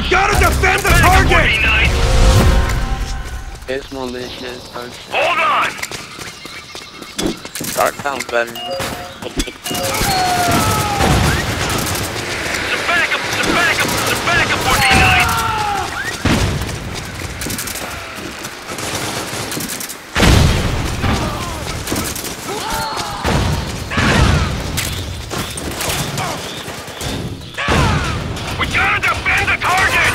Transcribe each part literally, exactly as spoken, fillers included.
Gotta defend the target! It's malicious. Hold on! Dark sounds better. Some backup, some backup, some backup would be nice! We gotta defend the target!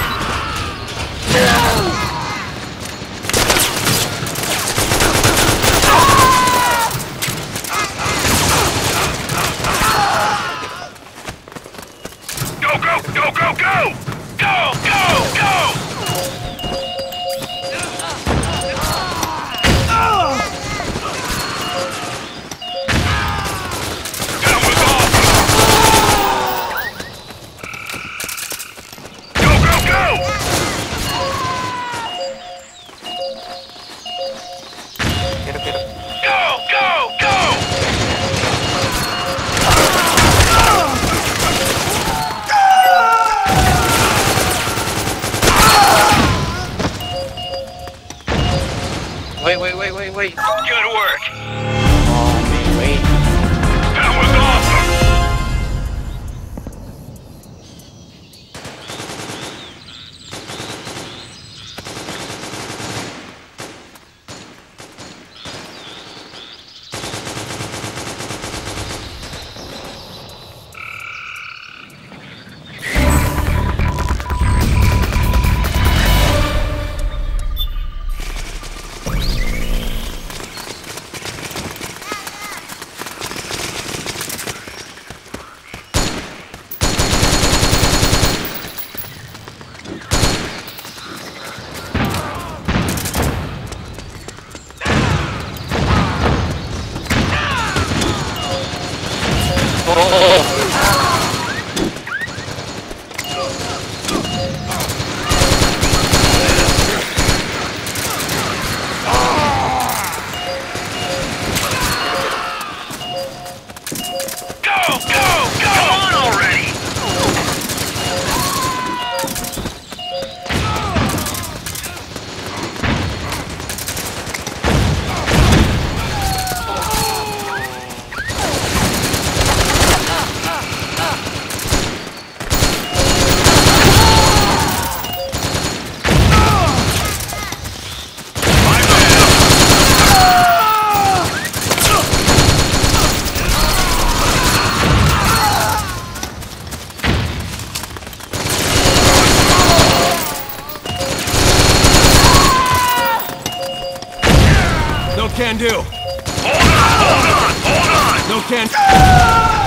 Go, go, go, go, go! Go, go, go! That was awesome! Go, go, go! Get up, get up. Go, go, go! Wait, wait, wait, wait, wait. Good work! Oh, man, wait. That was awesome! Go, go, go! Come on already! No can do. Hold on, hold on, hold on. No can.